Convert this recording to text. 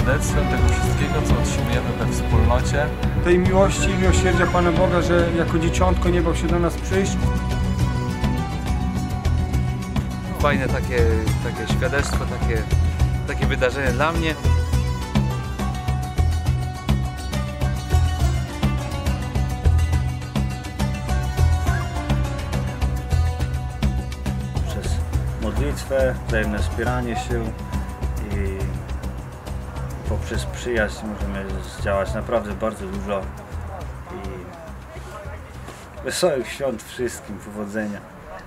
świadectwem tego wszystkiego, co otrzymujemy we wspólnocie. Tej miłości i miłosierdzia Pana Boga, że jako dzieciątko nie bał się do nas przyjść. Fajne takie świadectwo, takie wydarzenie dla mnie. Przez modlitwę, wzajemne wspieranie się i poprzez przyjaźń możemy zdziałać naprawdę bardzo dużo. I wesołych świąt wszystkim, powodzenia.